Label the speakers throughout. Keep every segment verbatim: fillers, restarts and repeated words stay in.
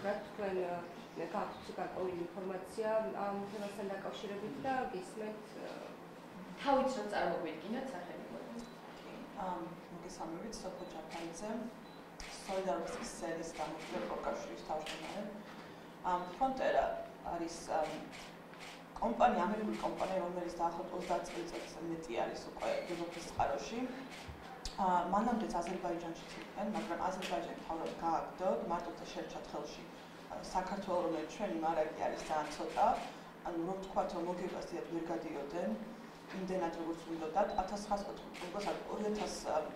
Speaker 1: რა თქვენ გაქვთ გარკვეული ინფორმაცია ამ თემასთან დაკავშირებით და გისმენთ
Speaker 2: თავით რომ წარმოგვიდგინოთ სახელმწიფო.
Speaker 3: ამ მოგესალმებით სოფო ჯაფარიძე, სოლიდარობის სერის გამოფენა პროკავშირის თავმჯდომარე. ამ ფრონტერა არის კომპანია, ამერიკული კომპანია, რომელიც დაახლოებით ოცდაათ წელიწადს მეტი არის უკვე ევროპის წყაროში. მანამდეც აზერბაიჯანშიც იყვნენ, მაგრამ აზერბაიჯანი თავად გააგდო, მარტო შეერჩათ ხელში საქართველოს, რომელიც ჩვენი მარაგი არის ძალიან ცოტა, ანუ რომ ვთქვათ, რომ მოგებას დიდად ვერ გადიოდნენ, იმდენად როგორც უნდათ. ათას ცხრაასა ორი ათას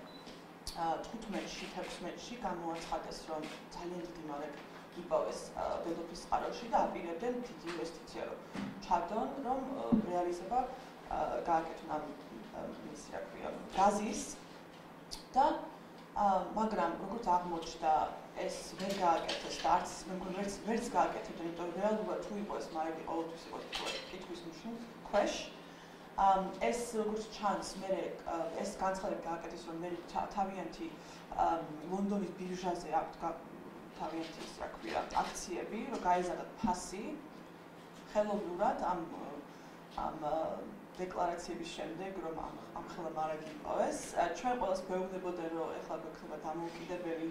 Speaker 3: თხუთმეტში, თექვსმეტში გამოაცხადეს, რომ ძალიან დიდი მარაგი იპოვეს დედოფლის წყაროში და აპირებდნენ დიდი ინვესტიცია რომ ჩადონ, რომ რეალიზება გააკეთონ ამ ის რა ქვია, გაზის და მაგრამ როგორც აღმოჩნდა ეს ვერ გააკეთეს და არც მე მგონი ვერც ვერც გააკეთებდნენ, იმიტომ რომ რეალურად თუ იყო ეს მარაგი ყოველთვის იყო კითხვის ნიშნის ქვეშ. ეს როგორც ჩანს, მე ეს განცხადება გააკეთეს, რომ მე თავიანთი ლონდონის ბირჟაზე აქვს თავიანთი რა ქვია აქციები, რომ გაეზარდათ ფასი ხელოვნურად ამ ამ დეკლარაციების შემდეგ, რომ ამ ხელა მარაგი იპოვეს. ჩვენ ყველას გვეუბნებოდა, რომ ეხლა გვექნება დამოუკიდებელი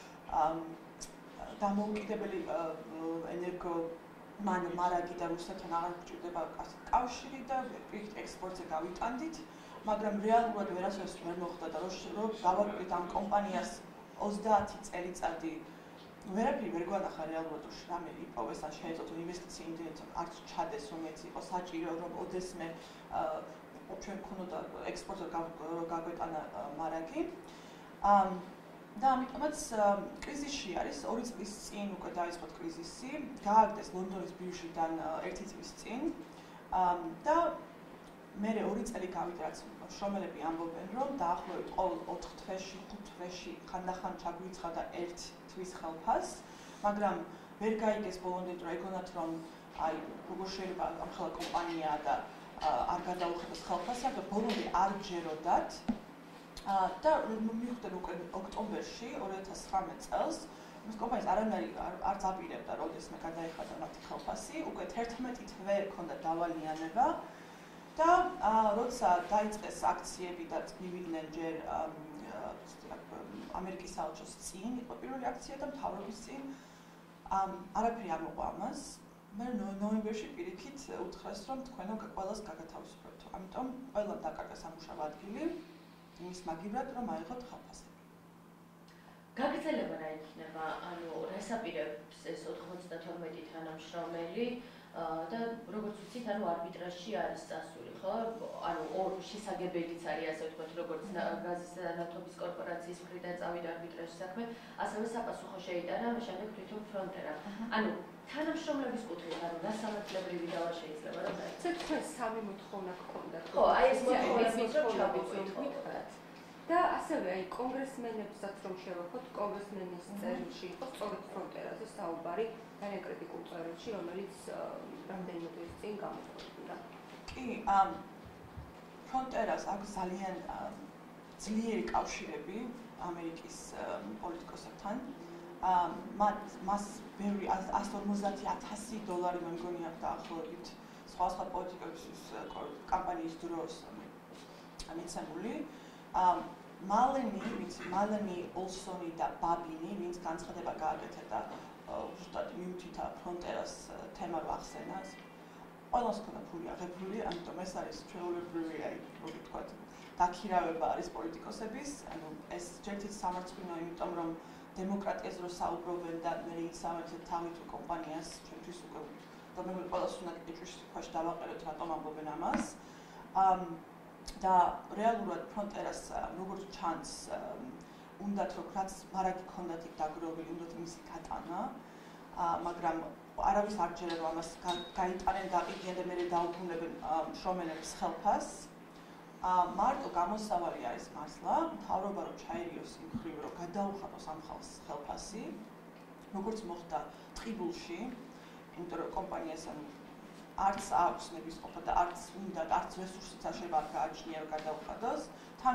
Speaker 3: დამოუკიდებელი ენერგო მან მარაგი და რუსეთთან აღარ გვჭირდება კავშირი და ექსპორტზე გავიტანდით, მაგრამ რეალურად ვერასოდეს ვერ მოხდა და რომ დავაკვირდით ამ კომპანიას ოცდაათი წელიწადი ვერაფერი ვერ გვანახა რეალურად რომ რამე იპოვეს ან შეეწოთ ინვესტიცია იმდენად არც ჩადეს, რომელიც იყო საჭირო, რომ ოდესმე ჩვენ გქონოდა ექსპორტზე გაგვეტანა მარაგი. და ამიტომაც კრიზისში არის, ორი წლის წინ უკვე დაიწყოთ კრიზისი, გააგდეს ლონდონის ბირჟიდან ერთი წლის წინ და მერე ორი წელი გავიდა, რაც შრომელები ამბობენ, რომ დაახლოებით ყოველ ოთხ თვეში, ხუთ თვეში ხანდახან ჩაგვიცხადა ერთ თვის ხელფასს, მაგრამ ვერ გაიგეს ბოლომდე რომ ეგონათ რომ აი როგორ შეიძლება ამ ხელა კომპანია და არ გადაუხადოს ხელფასი, და ბოლომდე არ ჯეროდათ და მივხვდნენ უკვე ოქტომბერში ორი ათას ცხრამეტ წელს ეს კომპანიას არანაირი არც აპირებდა როდესმე გადაიხადა მათი ხელფასი, უკვე თერთმეტი თვე ჰქონდა დავალიანება და როცა დაიწყეს აქციები და მივიდნენ ჯერ ამერიკის საელჩოს წინ, იყო პირველი აქცია და მთავრობის წინ არაფერი არ მოყვა ამას. მე ნოემბერში პირიქით უთხრეს, რომ თქვენო ყველას გაგათავისუფლებთ. ამიტომ ყველამ დაკარგა სამუშაო ადგილი იმის მაგივრად, რომ აიღოთ ხელფასები.
Speaker 2: გაგრძელება რა იქნება, ანუ რას აპირებს ეს ოთხმოცდათორმეტი თანამშრომელი და როგორც ვიცით, ანუ არბიტრაჟში არის წასული, ხო? ანუ ორ შესაძლებელიც არის, ასე ვთქვათ, როგორც გაზის და ნავთობის კორპორაციის მხრიდან წავიდა არბიტრაჟის საქმე, ასევე საპასუხო შეიტანა შემდეგ თვითონ ფრონტერა. ანუ თანამშრომლების კუთხით, ანუ რა სამართლებრივი დავა შეიძლება რომ
Speaker 1: დაიცეთ, თქვენ სამი მოთხოვნა გქონდათ.
Speaker 2: ხო, აი ეს მოთხოვნები რომ ჩავიყვით.
Speaker 1: და ასევე აი კონგრესმენებსაც რომ შევახოთ, კონგრესმენის წერილში იყო სწორედ ფრონტერაზე საუბარი, ძალიან კრიტიკულ წერილში, რომელიც რამდენიმე დღის წინ გამოქვეყნდა.
Speaker 3: კი, ამ ფრონტერას აქვს ძალიან ძლიერი კავშირები ამერიკის პოლიტიკოსებთან. მას ბევრი ასი ორმოცდაათი ათასი დოლარი მე მგონი აქვს დაახლოებით სხვა სხვა პოლიტიკოსის კამპანიის დროს მიცემული. მალენი, ვინც მალენი ოლსონი და ბაბინი, ვინც განცხადება გააკეთა ზუსტად მიუთითა ფრონტერას თემა რო ახსენას. ყველას ქონდა ფული აღებული, ამიტომ ეს არის ჩვეულებრივი, აი, როგორ ვთქვათ, დაქირავება არის პოლიტიკოსების, ანუ ეს ჯერთით სამარცხვინო, იმიტომ რომ დემოკრატიაზე რო საუბრობენ და მე იცავენ ეს თავით კომპანიას, ჩვენთვის უკვე რომელიმე ყველას უნდა კითხვის ქვეშ დავაყეროთ, რატომ ამბობენ ამას. და რეალურად ფრონტერას როგორც ჩანს უნდათ რომ რაც მარაგი ქონდათ იქ დაგროვილი, უნდათ მისი გატანა, მაგრამ არავის არ ჯერა რომ ამას გაიტანენ და აყიდიან და მერე დაუბრუნებენ შრომელების ხელფასს. მარტო გამოსავალი არის მართლა, მთავრობა რომ ჩაერიოს იმ მხრივ რომ გადაუხადოს ამ ხალხს ხელფასი, როგორც მოხდა ტყიბულში, იმიტომ რომ კომპანიას არც აქვს ნებისყოფა და არც უნდა არც რესურსიც არ შეიძლება გააჩნია რომ გადაუხადოს. თან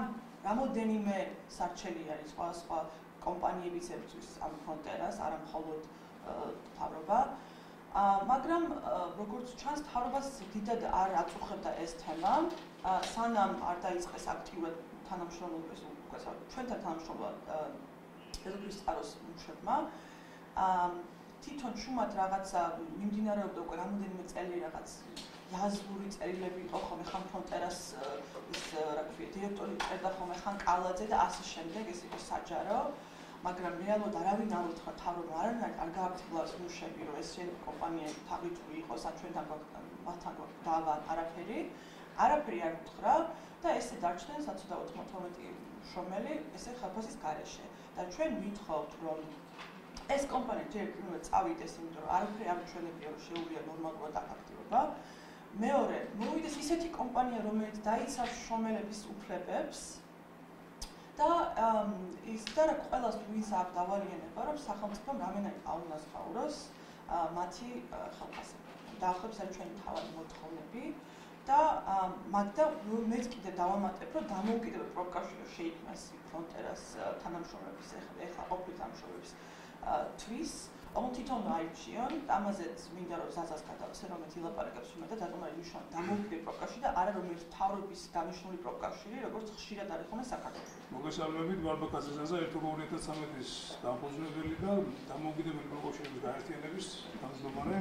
Speaker 3: რამოდენიმე სარჩელი არის სხვა სხვა კომპანიებისათვის ამ ფრონტერას, არა მხოლოდ მთავრობა. მაგრამ როგორც ჩანს, მთავრობას დიდად არ აწუხებდა ეს თემა, სანამ არ დაიწყეს აქტიურად თანამშრომლობა, ჩვენთან თანამშრომლობა დედოფლის წყაროს მუშებმა. თვითონ შუმად რაღაცა მიმდინარეობდა უკვე რამოდენიმე წელი რაღაც აზური წერილები იყო ხოლმე ხან ფრონტერას ის რა ქვია დირექტორი წერდა ხოლმე ხან კალაძე და ასე შემდეგ ეს იყო საჯარო მაგრამ რეალურად არავინ არ უთხრა მთავრობამ არანაირ არ გააფრთხილავს მუშები რომ ეს შენ კომპანია თავითური იყოს ან ჩვენთან მათთან დავა არაფერი არაფერი არ უთხრა და ესე დარჩნენ საცოდა ოთხმოცდაოთხი მშრომელი ესე ხელფასის გარეშე და ჩვენ ვითხოვთ რომ ეს კომპანია ჯერ უნდა წავიდეს იმიტომ რომ არაფერი არ ჩვენებია რომ შეუძლია ნორმალურად აქტივობა მეორე მოვიდეს ისეთი კომპანია რომელიც დაიცავს შრომელების უფლებებს და ის და რა ყველას ვინც აქვს დავალიანება რომ სახელმწიფომ რამენად აუნასხაუროს მათი ხელფასები დაახლოებით ეს ჩვენი თავი მოთხოვნები და მაგდა მეც კიდე დავამატებ რომ დამოუკიდებელ პროფკავშირო შეიქმნას ფრონტერას თანამშრომლების ეხლა ყოფილი თანამშრომლების თვის ოღონდ თვითონ აირჩიონ, ამაზეც მინდა რომ ზაზას გადავცე, რომელიც ილაპარაკებს უნდა და დაგმარი ნიშნავს დამოუკიდებელ პროფკავშირი და არა რომელიც მთავრობის დანიშნული პროფკავშირი, როგორც ხშირად არის ხოლმე საქართველოში.
Speaker 4: მოგესალმებით, ვარბაკაძე ზაზა, ერთ ორი ათი ცხრამეტის დამფუძნებელი და დამოუკიდებელი პროფკავშირების გაერთიანების თავმჯდომარე.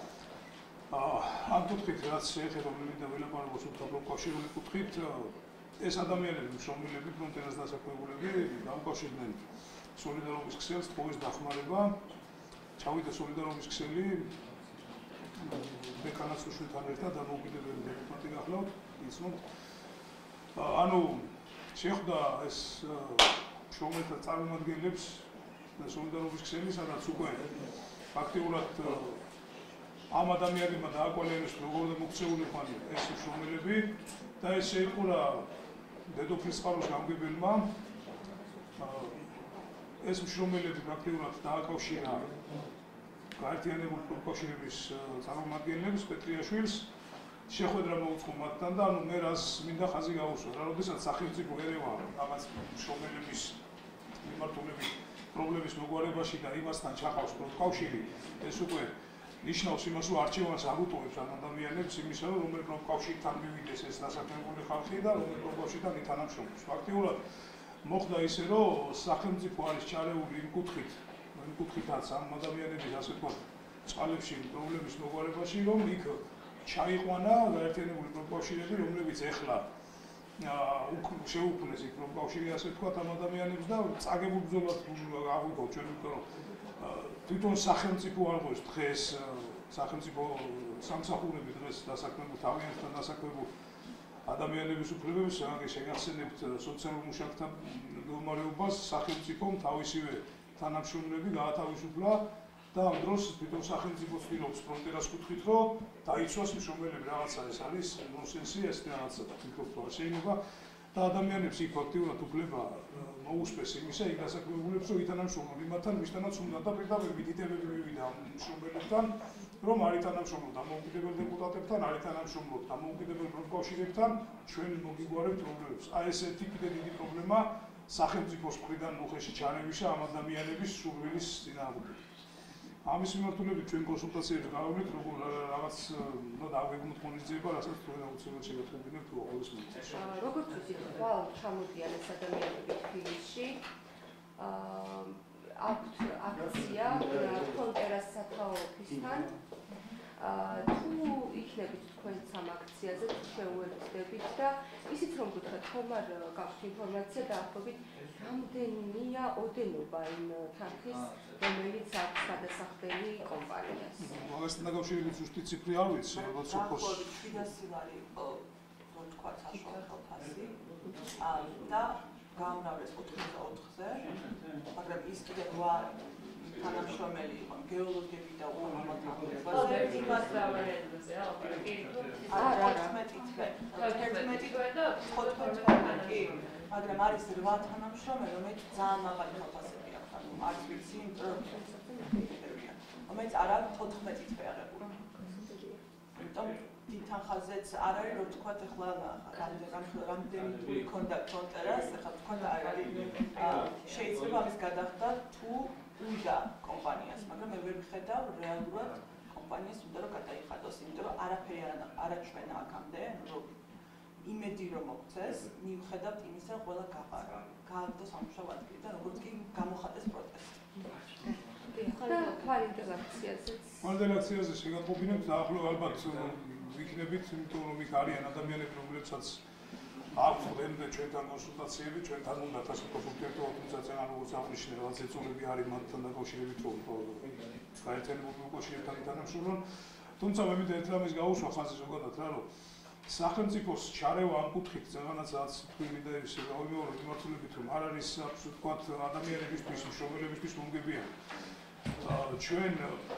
Speaker 4: ამ კუთხით რაც შეეხება მინდა ვილაპარაკოს პროფკავშირული კუთხით, ეს ადამიანები, მშრომელები, ფრონტერას დასაქმებულები დამკავშირდნენ სოლიდარობის ქსელს, თხოვის დახმარება. ჩავიდა სოლიდარობის ქსელი დეკანატს უშვილთან ერთად დამოუკიდებელი დეპუტატი გახლავთ, იცნობთ. ანუ შეხვდა ეს მშრომელთა წარმომადგენლებს სოლიდარობის ქსელი, სადაც უკვე აქტიურად ამ ადამიანებმა დააკვალიანეს როგორ მოქცეული ხან ეს მშრომელები და ეს შეიყურა დედოფლის წყაროს გამგებელმა ეს მშრომელები პრაქტიკულად დააკავშირა გაერთიანებული პროფკავშირების წარმომადგენლებს პეტრიაშვილს შეხვედრა მოუწყო მათთან და ანუ მე რას მინდა ხაზი გაუსვა რა როდესაც სახელმწიფო ერევა რაღაც მშრომელების მიმართულებით პრობლემის მოგვარებაში და იმასთან ჩაყავს პროფკავშირი ეს უკვე ნიშნავს იმას რომ არჩევანს არ უტოვებს ამ ადამიანებს იმისა რომ რომელ პროფკავშირთან მივიდეს ეს დასაქმებული ხალხი და რომელ პროფკავშირთან ითანამშრომლობს ფაქტიურად მოხდა ისე რომ სახელმწიფო არის ჩარეული იმ კუთხით, იმ კუთხითაც ამ ადამიანების ასე ვთქვათ, წყალებში პრობლემის მოგვარებაში, რომ იქ ჩაიყვანა გაერთიანებული პროფკავშირები, რომლებიც ეხლა შეუქმნეს იქ პროფკავშირი ასე ვთქვათ ამ ადამიანებს და წაგებულ ბრძოლას აღვიქოთ ჩვენ, იმიტომ რომ თვითონ სახელმწიფო არ ყოფს დღეს სახელმწიფო სამსახურები დღეს დასაქმებულ თავიანთთან დასაქმებულ ადამიანების უფლებებს შეგახსენებთ სოციალურ მუშაკთა მდგომარეობას სახელმწიფომ თავისივე თანამშრომლები გაათავისუფლა და ამ დროს თვითონ სახელმწიფო ცდილობს ფრონტერას კუთხით რომ დაიცვას მშრომელები რაღაცა ეს არის ნონსენსი ეს რაღაცა თვითონ არ შეიძლება და ადამიანებს იქ ფაქტიურად უფლება მოუსწრეს იმისა იქ დასაქმებულებს რომ ითანამშრომლონ იმათთან ვისთანაც უნდა და პირდაპირ მითითებები მივიდა მშრომელებთან რომ არის თანამშრომლობ დამოუკიდებელ დეპუტატებთან, არის თანამშრომლობ დამოუკიდებელ პროფკავშირებთან, ჩვენ მოგიგვარებთ პრობლემებს. აი ესეთი კიდე დიდი პრობლემა სახელმწიფოს მხრიდან უხეში ჩარევისა ამ ადამიანების სურვილის წინააღმდეგ. ამის მიმართულებით ჩვენ კონსულტაციებს გავავლით, როგორ რაღაც უნდა დავგეგმოთ მონიტორინგება, რასაც თქვენ აუცილებლად შეგახსენებთ ყოველს მომწონს.
Speaker 1: როგორც ვთქვით, ხვალ ჩამოდიან ეს ადამიანები თბილისში. აა აქვთ აქცია ფრონტერას სათაო ოფისთან. თუ იქნებით თქვენც ამ აქციაზე შეუერთდებით და ისიც რომ გითხრათ ხომ არ გაქვთ ინფორმაცია დაახლოებით რამდენია ოდენობა იმ თანხის რომელიც აქვს გადასახდელი კომპანიას.
Speaker 4: მაგასთან დაკავშირებით ზუსტი ციფრი არ ვიცი, ალბათ სოფოს
Speaker 3: შვიდასი ლარი იყო თქვა საშუალო ხალხი და გამრავლეს ოთხმოცდაოთხზე, მაგრამ ის კიდე რვა თანამშრომელი იყო გეოლოგები და უამრავი
Speaker 2: იმას დავარენდზე ოპერატიულო
Speaker 3: არა თხუთმეტი თვე თხუთმეტი თვე და თხუთმეტი თვე მაგრამ არის რვა თანამშრომელი რომელიც ძალიან მაღალი ხალხასები აქვს ანუ არის ვიცი ინტროექტორია რომელიც არ აქვს თხუთმეტი თვე აღებული იმიტომ დიდ თანხაზეც არ არის რომ თქვა ახლა რამდენი თუ იქონდა ფრონტერას ახლა თქვა არის შეიძლება ამის გადახდა თუ უდა კომპანიას, მაგრამ მე ვერ ვხედავ რეალურად კომპანიას უნდა რომ გადაიხადოს, იმიტომ რომ არაფერი არ აჩვენა აქამდე, რომ იმედი რომ მოქცეს, მიუხედავად იმისა, რომ ყველა გაყარა, გააგდო სამუშაო ადგილი და როგორც კი გამოხატეს პროტესტი.
Speaker 1: ხვალინდელ აქციაზეც.
Speaker 4: ხვალინდელ აქციაზე შეგატყობინებთ დაახლოებით ალბათ ვიქნებით, იმიტომ რომ იქ არიან ადამიანები, რომლებსაც აქვს დღემდე ჩვენთან კონსულტაციები, ჩვენთან უნდა ასე ვთქვათ, თუმცა ძალიან როგორც აღნიშნე, რაღაც ეწოლები არის მათთან დაკავშირებით, რომ გაერთიანებული უკავშირებთან ითანამშრომლონ. თუმცა მე მინდა ერთ რამეს გაუსვა ხაზი ზოგადად რა, რომ სახელმწიფოს ჩარევა ამ კუთხით რაღაცაც თქვენი და ისე გავიმეორებ მიმართულებით, რომ არ არის ასე ვთქვათ ადამიანებისთვის, მშრომელებისთვის მომგებიანი. ჩვენ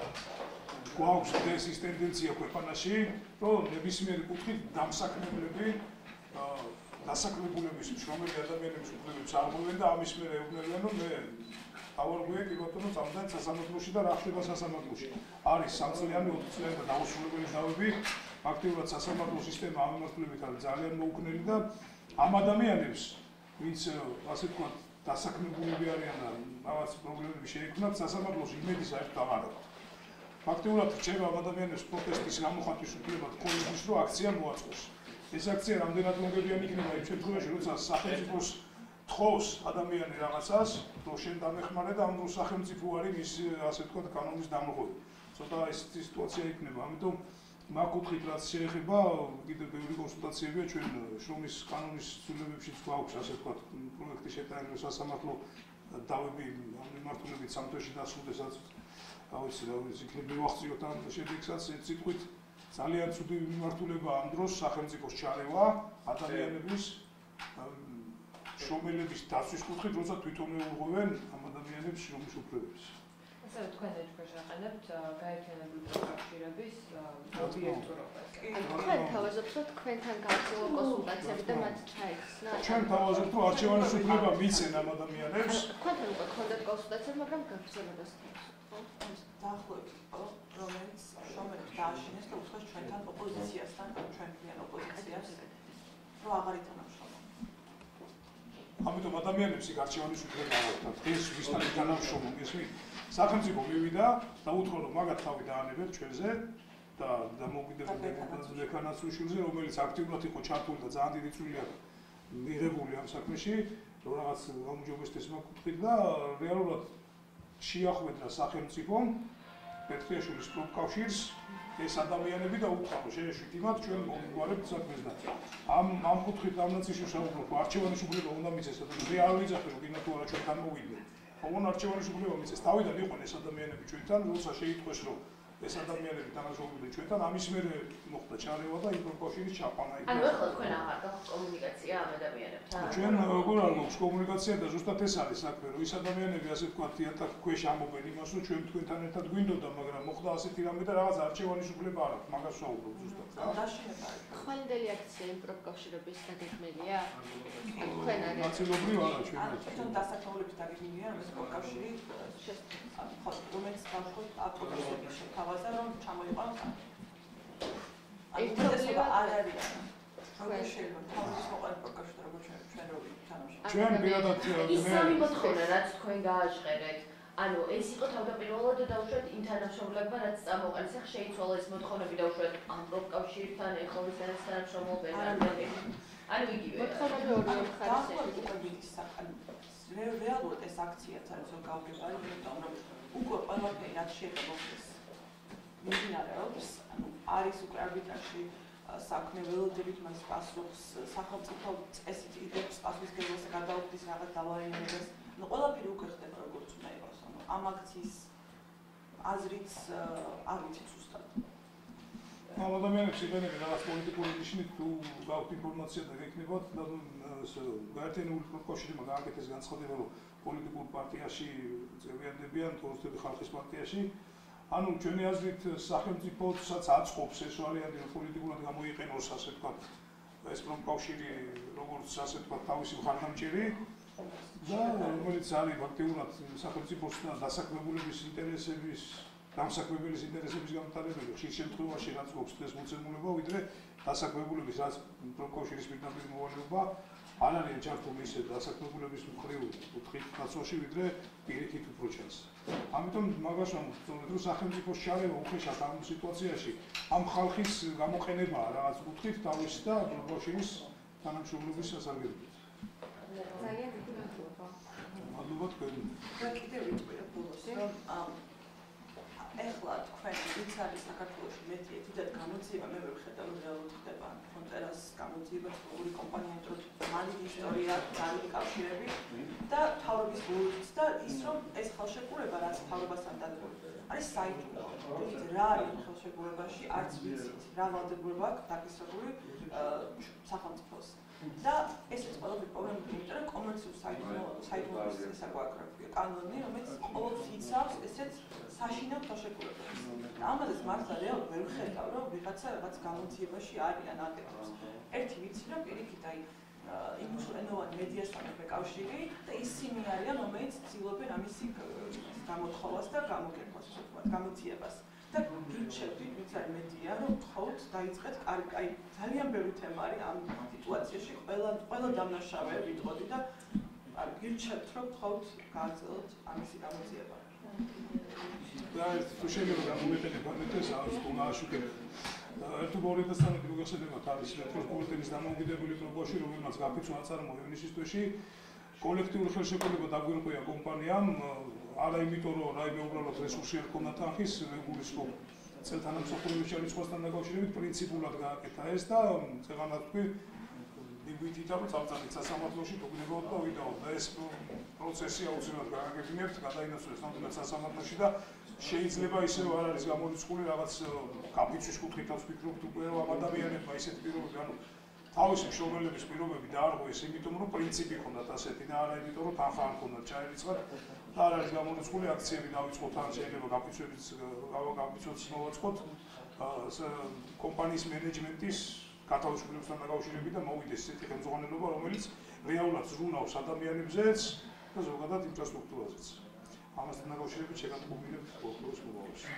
Speaker 4: გვაქვს ეს ის ტენდენცია ქვეყანაში, რომ ნებისმიერი კუთხით დამსაქმებლები დასაქმებულების მშრომელი ადამიანების უფლებებს აღღვევენ და ამის მერე ეუბნებიან, რომ მე ავარგვია კი ბატონო წამდენ სასამართლოში და რა ხდება სასამართლოში. არის სამწლიანი, ოთხწლიანი და დაუსრულებელი დავები, აქტიურად სასამართლო სისტემა ამ მიმართულებით არის ძალიან მოუქნელი და ამ ადამიანებს, ვინც ასე ვთქვათ, დასაქმებულები არიან და რაღაც პრობლემები შეექმნათ, სასამართლოში იმედი საერთოდ აღარ აქვს. ფაქტიურად რჩება ამ ადამიანებს პროტესტის გამოხატვის უფლება თქონების, რომ აქცია მოაწყოს. ეს აქცია რამდენად მომგებიანი იქნება იმ შემთხვევაში, როცა სახელმწიფოს თხოვს ადამიანი რაღაცას, რომ შენ დამეხმარე და ამ დროს სახელმწიფო არის ის ასე ვთქვათ კანონის დამღები. ცოტა ეს სიტუაცია იქნება, ამიტომ მაგ კუთხით რაც შეეხება, კიდევ ბევრი კონსულტაციებია ჩვენ შრომის კანონის ცვლილებებშიც გვაქვს ასე ვთქვათ პროექტი შეტანილი სასამართლო დავები ამ მიმართულებით სამთვეში დასრულდეს, რა ვიცი, რა ვიცი, იქნებ მივახციოთ ამ შედეგსაც სიტყვით ძალიან ცუდი მიმართულება ამ დროს სახელმწიფოს ჩარევა ადამიანების შრომელების დაცვის კუთხით, როცა თვითონ ეუღებენ ამ ადამიანებს შრომის უფლებებს.
Speaker 2: ასე თქვენ ეჭვშეყენებთ გაერთიანებული პროფსოციების ობიექტურობას.
Speaker 1: თქვენ თავაზობთ, რომ თქვენთან გავრცელო კონსულტაციები და მათ ჩაიხსნა.
Speaker 4: ჩვენ თავაზობთ, რომ არჩევანის უფლება მიცენ ამ ადამიანებს.
Speaker 1: თქვენთან უკვე გქონდათ კონსულტაციები, მაგრამ გაგრძელებას თავს.
Speaker 3: დაახლოებით იყო, რომელიც შრომელებს დააშინეს და უცხოს ჩვენთან ოპოზიციასთან, ჩვენთან ოპოზიციას, რომ აღარ ითანამშრომლონ.
Speaker 4: ამიტომ ადამიანებს იქ არჩევანის უფლება აქვთ. დღეს ვისთან ითანამშრომლობ, ისმით სახელმწიფო მივიდა და უთხრა, რომ მაგათ თავი დაანებებ ჩვენზე და დამოუკიდებელ დექანაცუშვილზე, რომელიც აქტიურად იყო ჩართული და ძალიან დიდი წვლილი აქვს მიღებული ამ საქმეში, რომ რაღაც გაუმჯობესდეს მაგ კუთხით და რეალურად შეახვედრა სახელმწიფომ პეტრიაშვილის პროფკავშირს ეს ადამიანები და უთხრა, რომ შეეშვით იმათ ჩვენ მომგვარებთ საქმეს და ამ ამ კუთხით ამ ნაწილში ვსაუბრობ, რომ არჩევანის უფლება უნდა მიცეს და მე არ ვიცახე, რომ გინდა თუ არა ჩვენთან მოვიდნენ. ოღონდ არჩევანის უფლება მიცეს. თავიდან იყვნენ ეს ადამიანები ჩვენთან, როცა შეიტყვეს, რომ ეს ადამიანები თანამშრომლობდნენ ჩვენთან, ამის მერე მოხდა ჩარევა და იმ პროფკავშირის ჩაყვანა.
Speaker 2: ანუ ახლა თქვენ აღარ გაქვთ კომუნიკაცია ამ ადამიანებთან?
Speaker 4: ჩვენ როგორ არ გვაქვს კომუნიკაცია და ზუსტად ეს არის საქმე, რომ ის ადამიანები ასე ვთქვათ, იატაკ ქვეშ ამობენ იმას, რომ ჩვენ თქვენთან ერთად გვინდოდა, მაგრამ მოხდა ასეთი რამე და რაღაც არჩევანის უფლება არ აქვს, მაგას ვსაუბრობ ზუსტად.
Speaker 1: ხვალინდელი აქცია იმ პროფკავშირების დაგეგმილია? თქვენ არის
Speaker 4: ნაწილობრივ არა ჩვენ.
Speaker 3: თვითონ დასაქმებულების დაგეგმილია, რომ ეს პროფკავშირი რომელიც ბავშვებს აპროფესიების შეთავაზა, რომ ჩამოიყვანოს. ერთობლივად არ არის. როგორ შეიძლება თავის მოყოლ პროფკავშირი როგორ ჩვენ ჩვენ რო თანამშრომლობთ.
Speaker 4: ჩვენ პირადად
Speaker 2: ის სამი მოთხოვნა, რაც თქვენ გააჟღერეთ, ანუ ეს იყო თავდაპირველად დაუშვათ იმ თანამშრომლებმა, რაც წამოყენეს, ახლა შეიცვალა ეს მოთხოვნები დაუშვათ ამ პროფკავშირთან, ეხლა ვისთან თანამშრომლობენ რამდენი. ანუ იგივე.
Speaker 1: მოთხოვნები ორივე მხარეს
Speaker 3: შეგვიძლია. რეალურად ეს აქციაც არის რომ გავგებარი, იმიტომ რომ უკვე ყველაფერი რაც შეიძლება მოხდეს მიმდინარეობს, ანუ არის უკვე არბიტრაჟში საქმე ველოდებით მას პასუხს სახელმწიფო წესით იდეებს პასუხისგებლობას გადაუხდის რაღაც დავარიანებას, ანუ ყველაფერი უკვე ხდება როგორც უნდა იყოს, ანუ ამ აქციის აზრიც არ ვიცი ზუსტად.
Speaker 4: ამ ადამიანებს იყენებენ რაღაც პოლიტიკური ნიშნით თუ გაქვთ ინფორმაცია და გეკნებათ და გაერთიანებული პროფკავშირმა გააკეთეს განცხადება, რომ პოლიტიკურ პარტიაში წევრიანდებიან თორსტები ხალხის პარტიაში. ანუ ჩვენი აზრით სახელმწიფოსაც აწყობს ეს ვარიანტი, რომ პოლიტიკურად გამოიყენოს ასე ვთქვათ ეს პროფკავშირი როგორც ასე ვთქვათ თავისი მხარდამჭერი და რომელიც არის ფაქტიურად სახელმწიფოს და დასაქმებულების ინტერესების დამსაქმებლის ინტერესების გამტარებელი, ხშირ შემთხვევაში რაც გვაქვს დღეს მოცემულობა, ვიდრე დასაქმებულების რაც პროფკავშირის პირდაპირ მოვალეობა არ არიან ჩართული ისე დასაქმებულების მხრივ უთხრით დაცვაში, ვიდრე პირიქით უფრო ჩანს. ამიტომ მაგას ვამბობთ, რომ სახელმწიფოს ჩარევა უხეშად ამ სიტუაციაში ამ ხალხის გამოყენებაა რაღაც უთხრით თავის და ბავშვის თანამშრომლობის სასარგებლოდ.
Speaker 1: ძალიან დიდი მადლობა.
Speaker 4: მადლობა თქვენ.
Speaker 3: და კიდევ ვიტყვი ბოლოს, რომ ეხლა თქვენ ვიც არის საქართველოში მეტი თვითონ გამოძიება, მე ვერ ხედავ რომ რეალურად ხდება ფონტერას გამოძიება, ორი კომპანია ინტროთ მალი ისტორია, ძალიან კავშირები და თავრობის ბურთს და ის რომ ეს ხელშეკრულება რაც თავრობასთან დადგმული არის საიდუმლო. თუმცა რა არის ხელშეკრულებაში არც ვიცით, რა ვალდებულება აქვს დაკისრებული სახელმწიფოს. და ესეც ყველაფერი პრობლემები, იმიტომ რომ კომერციულ საიდუმლოების ესა გვაქვს კანონი, რომელიც ყოველთვის იცავს ესეც საშინელ ხელშეკრულებას. და ამაზეც მართლა რეალურად ვერ ვხედავ, რომ ვიღაცა რაღაც გამოძიებაში არიან აკეთებს. ერთი ვიცი, რომ პირიქით აი იმუშურენოვანი მედიასთან მეკავშირი და ისინი არიან, რომელიც ცდილობენ ამისი გამოთხოვას და გამოგებას, ასე ვთქვათ, გამოძიებას. და გირჩევდით, ვინც არის მედია, რომ თხოვთ დაიწყეთ კარგი, აი ძალიან ბევრი თემა არის ამ სიტუაციაში, ყველა ყველა დამნაშავე ვიტყოდი და აი გირჩევთ, რომ თხოვთ გააგრძელოთ ამისი გამოძიება.
Speaker 4: და ეს თუ შეიძლება გამომეტენება მეტეს არის თუნაშუკები. ერთ ორი წელი მოგეხსენებათ არის მეტროპოლიტენის დამოუკიდებელი პროგრამაში, რომელმაც გაფიცვა აწარმოა ივნისის თვეში კოლექტიური ხელშეკრულება დაგვირგვია კომპანიამ, არა იმიტომ რომ რაიმე უბრალოდ რესურსი არ ქონდა თანხის რეგულისხმობ წელთანამსახურების ჩარიცხვასთან დაკავშირებით პრინციპულად გააკეთა ეს და წეღანად თქვი მივიდით რომ წამწამით სასამართლოში დაგუნებოდ და ვიდაო და ეს პროცესი აუცილებლად გააგებინებთ გადაინაცვლეს ნამდვილად სასამართლოში და შეიძლება ისევ არ არის გამორიცხული რაღაც კაფეჩის კუთხითაც ვფიქრობთ უკვე რომ ამ ადამიანებმა ისეთი პირობები ანუ თავისი მშრომელების პირობები დაარღვიეს იმიტომ რომ პრინციპი ჰქონდათ ასეთი და არა იმიტომ რომ თანხა არ ჰქონდათ ჩაერიცხათ და არ არის გამორიცხული აქციები დავიწყოთ ან შეიძლება გაფიცვებიც გაფიცვაც მოვაწყოთ კომპანიის მენეჯმენტის გათავისუფლებასთან დაკავშირებით და მოვიდეს ესეთი ხელმძღვანელობა რომელიც რეალურად ზრუნავს ადამიანებზეც და ზოგადად ინფრასტრუქტურაზეც. ამასთან დაკავშირებით შეგანტყობინებთ ოქროს მოგავალში.